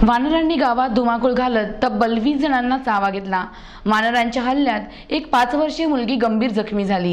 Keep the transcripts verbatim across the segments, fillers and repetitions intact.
वानरांनी गावात धुमाकूळ घालत तब्बल वीस जणांना चावा घेतला। वानरांच्या हल्ल्यात एक पाच वर्षीय मुलगी गंभीर जखमी झाली।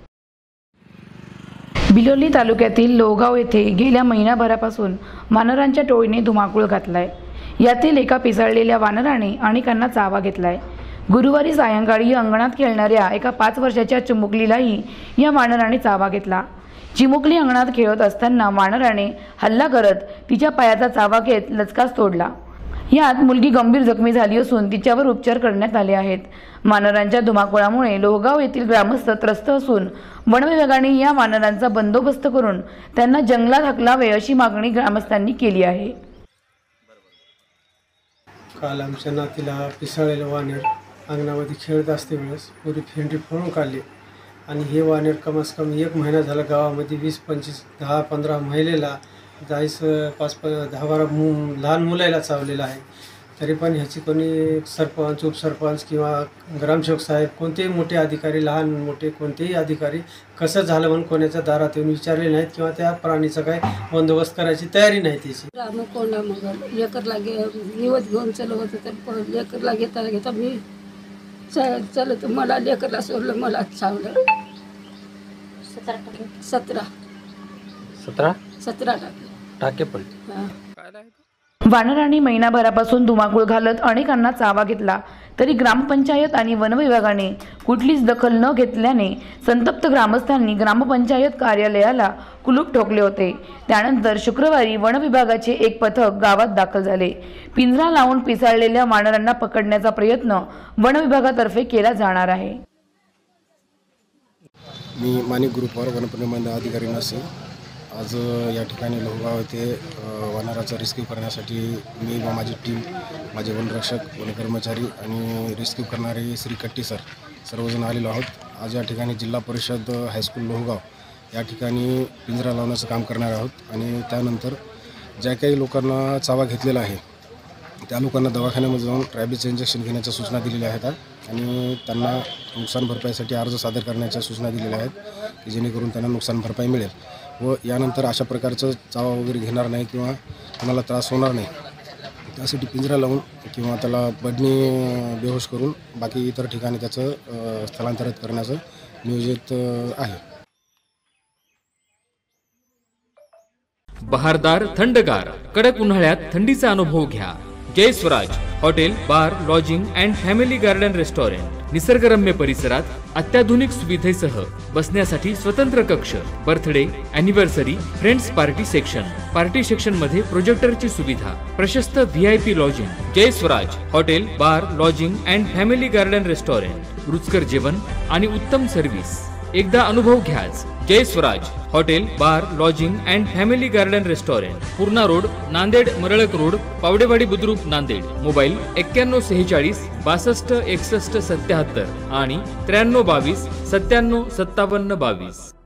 बिलोली तालुक्यातील लोहगाव येथे गेल्या महिनाभरापासून वानरांच्या टोळीने धुमाकूळ घातलाय। यातील एका पिसाळलेल्या वानराने अनेकांना चावा घेतलाय। गुरुवारी सायंकाळी अंगणात खेळणाऱ्या एका पाच वर्षाच्या चिमुकलीलाही या वानराने चावा घेतला। चिमुकली अंगणात खेळत असताना वानराने हल्ला करत तिच्या पायाचा चावा घेत लचकाच तोडला। यात मुलगी गंभीर जखमी झाली असून तिच्यावर उपचार करण्यात आले आहेत। वानरांच्या धुमाकूळामुळे लोहगाव येथील ग्रामस्थ त्रस्त असून वन विभागाने या वानरांचा बंदोबस्त करून त्यांना जंगलात हकलावे अशी मागणी ग्रामस्थांनी केली आहे। काल आमच्या नातीला पिसाळलेलं वानर अंगणामध्ये खेळत असते वेळेस पुरी फेंडी फोडून काढली आणि हे वानर कमीत कमी एक महिना झाला गावामध्ये वीस पंचवीस दहा पंधरा महिलेला जायचं पाच प दहा बारा मु लहान मुलाला चावलेलं आहे। तरी पण ह्याची कोणी सरपंच उपसरपंच किंवा ग्रामसेवक साहेब कोणतेही मोठे अधिकारी लहान मोठे कोणतेही अधिकारी कसं झालं म्हणून कोणाच्या दारात येऊन विचारले नाहीत किंवा त्या प्राणीचा काय बंदोबस्त करायची तयारी नाही त्याची। राम कोंडा मग लेकरला गे निवत घेऊन चल होतं तर लेकरला घेता घेता मी चलत मला लेकरला सोडलं मला चावलं। सतरा सतरा सतरा सतरा टाके टाके पडले। वानरांनी महिनाभरापासून धुमाकूळ घालत अनेकांना चावा घेतला तरी ग्रामपंचायत आणि वन विभागाने कुठलीच दखल न घेतल्याने संतप्त ग्रामस्थांनी ग्रामपंचायत कार्यालयाला कुलूप ठोकले होते। त्यानंतर शुक्रवारी वन विभागाचे एक पथक गावात दाखल झाले। पिंजरा लावून पिसाळलेल्या वानरांना पकडण्याचा प्रयत्न वन विभागातर्फे केला जाणार आहे। मी माणिक ग्रुपवर वनपर्यटन अधिकारी नसे आज या ठिकाणी लोहगाव येथे वानराचा रेस्क्यू करण्यासाठी मी व माझी टीम माझे वनरक्षक वनकर्मचारी आणि रेस्क्यू करणारे श्री कट्टी सर सर्वजण आलेलो आहोत। आज या ठिकाणी जिल्हा परिषद हायस्कूल लोहगाव या ठिकाणी पिंजरा लावण्याचं काम करणार आहोत आणि त्यानंतर ज्या काही लोकांना चावा घेतलेला आहे त्या लोकांना दवाखान्यामध्ये जाऊन रॅबीचं इंजेक्शन घेण्याच्या सूचना दिलेल्या आहेत आणि त्यांना नुकसान भरपाईसाठी अर्ज सादर करण्याच्या सूचना दिलेल्या आहेत की जेणेकरून त्यांना नुकसान भरपाई मिळेल व यानंतर अशा प्रकारचं चावा वगैरे घेणार नाही किंवा कोणाला त्रास होणार नाही त्यासाठी पिंजरा लावून किंवा त्याला बडणी बेहोश करून बाकी इतर ठिकाणी त्याचं स्थलांतरित करण्याचं नियोजित आहे। बहारदार थंडगार कडक उन्हाळ्यात थंडीचा अनुभव घ्या। Jay Swaraj hotel bar lodging and family garden restaurant निसर्गरम्य परिसरात अत्याधुनिक सुविधेसह बसण्यासाठी स्वतंत्र कक्ष, birthday anniversary friends party section, party section मध्ये प्रोजेक्टरची सुविधा, प्रशस्त V I P lodging. Jay Swaraj hotel bar lodging and family garden restaurant रुचकर जेवण आणि उत्तम सर्व्हिस एकदा अनुभव घ्याच। Jay Swaraj hotel bar lodging and family garden restaurant Purna road Nanded Maralak road Pawdewadi Budruk Nanded. Mobile एक्क्याण्णव सेहेचाळीस बासष्ट एकसष्ट सत्याहत्तर आणि त्र्याण्णव बावीस सत्त्याण्णव सत्तावन्न बावीस।